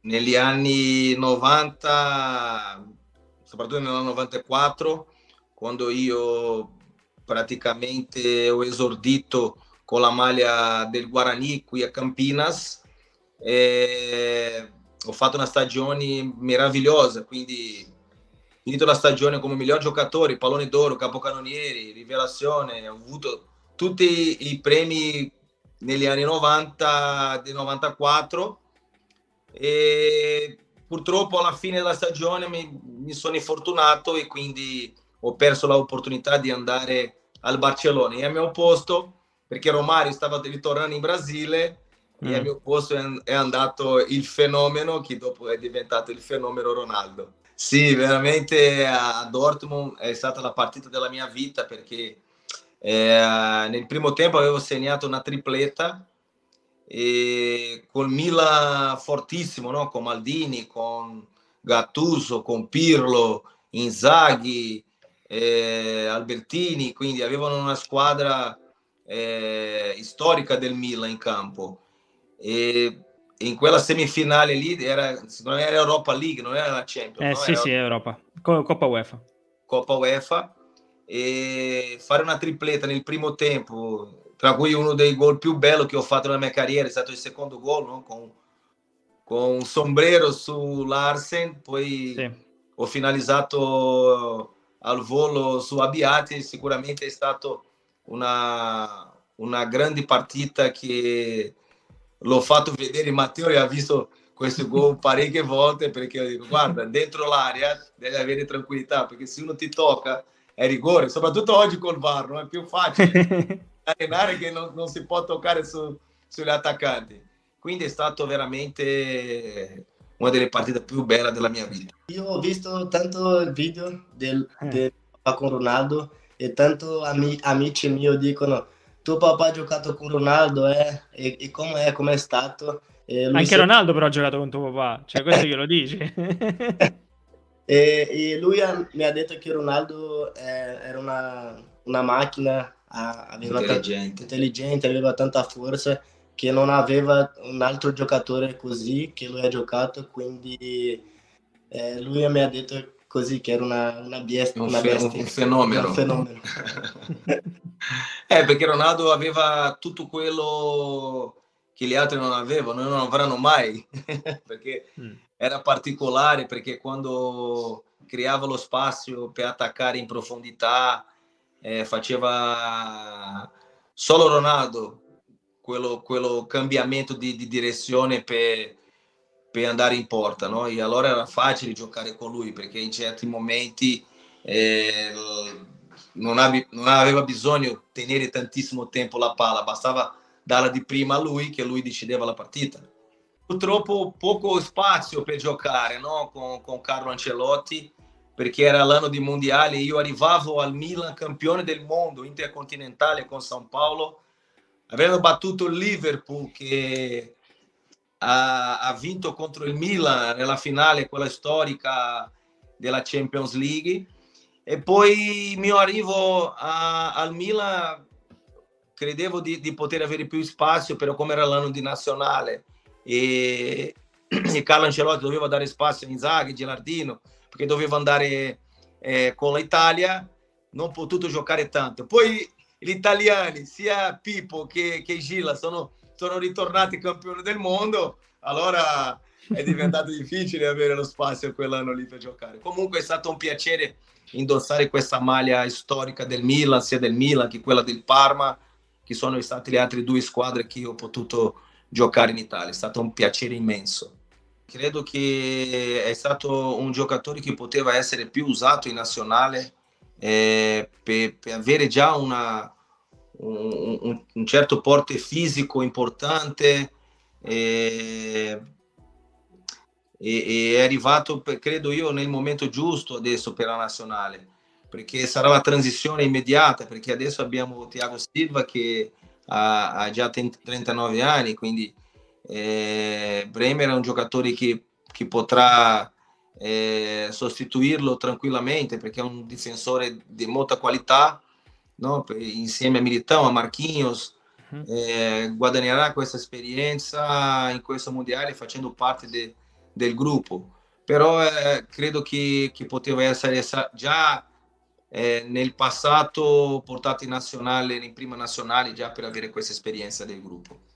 negli anni 90, soprattutto nel 94, quando io praticamente ho esordito con la maglia del Guarani qui a Campinas, ho fatto una stagione meravigliosa, quindi finito la stagione come miglior giocatore, pallone d'oro, capocannonieri, rivelazione, ho avuto tutti i premi negli anni 90 del 94 e purtroppo alla fine della stagione mi sono infortunato e quindi ho perso l'opportunità di andare al Barcellona e al mio posto, perché Romario stava ritornando in Brasile, e al mio posto è andato il fenomeno che dopo è diventato il fenomeno Ronaldo. Sì, veramente a Dortmund è stata la partita della mia vita, perché nel primo tempo avevo segnato una tripletta e col Milan fortissimo, no? Con Maldini, con Gattuso, con Pirlo, Inzaghi, Albertini, quindi avevano una squadra storica del Milan in campo. E in quella semifinale lì non era Europa League, non era la Champions, no? Sì, Era sì, Europa. Coppa UEFA. Coppa UEFA, e fare una tripletta nel primo tempo, tra cui uno dei gol più belli che ho fatto nella mia carriera è stato il secondo gol, no? Con un sombrero su Larsen, poi Sì. ho finalizzato al volo su Abbiati. Sicuramente è stato una grande partita che l'ho fatto vedere. Matteo e ha visto questo gol parecchie volte, perché io dico guarda, dentro l'area devi avere tranquillità, perché se uno ti tocca è rigore, soprattutto oggi col VAR, no? È più facile allenare che non si può toccare sugli attaccanti. Quindi è stato veramente una delle partite più belle della mia vita. Io ho visto tanto il video Eh. del papà con Ronaldo e tanto amici miei dicono tuo papà ha giocato con Ronaldo e com'è stato? E lui Anche Ronaldo però ha giocato con tuo papà, cioè questo glielo dici? e lui mi ha detto che Ronaldo era una macchina, aveva intelligente, aveva tanta forza, che non aveva un altro giocatore così che lui ha giocato, quindi lui mi ha detto così che era una bestia, un fenomeno. Un fenomeno. Perché Ronaldo aveva tutto quello che gli altri non avevano, non avranno mai, perché era particolare, perché quando creava lo spazio per attaccare in profondità, faceva solo Ronaldo quello cambiamento di direzione per andare in porta, no? E allora era facile giocare con lui, perché in certi momenti non aveva bisogno di tenere tantissimo tempo la palla, bastava darla di prima a lui, che lui decideva la partita. Purtroppo poco spazio per giocare, no? con Carlo Ancelotti, perché era l'anno di mondiali. Io arrivavo al Milan campione del mondo intercontinentale con San Paolo, avendo battuto il Liverpool che ha vinto contro il Milan nella finale, quella storica della Champions League, e poi il mio arrivo al Milan credevo di poter avere più spazio, però come era l'anno di nazionale e Carlo Ancelotti doveva dare spazio a Inzaghi, Gilardino, perché doveva andare con l'Italia, non ho potuto giocare tanto. Poi gli italiani, sia Pippo che Gila, sono ritornati campioni del mondo, allora è diventato difficile avere lo spazio quell'anno lì per giocare. Comunque è stato un piacere indossare questa maglia storica del Milan, sia del Milan che quella del Parma, che sono state le altre due squadre che ho potuto giocare in Italia. È stato un piacere immenso. Credo che è stato un giocatore che poteva essere più usato in nazionale per avere già un certo porte fisico importante, e è arrivato, credo io, nel momento giusto adesso per la nazionale, perché sarà la transizione immediata, perché adesso abbiamo Thiago Silva che ha già 39 anni, quindi Bremer è un giocatore che potrà sostituirlo tranquillamente, perché è un difensore di molta qualità, no? Insieme a Militão, a Marquinhos, guadagnerà questa esperienza in questo mondiale facendo parte del gruppo, però credo che poteva essere già nel passato portato in nazionale, in prima nazionale, già per avere questa esperienza del gruppo.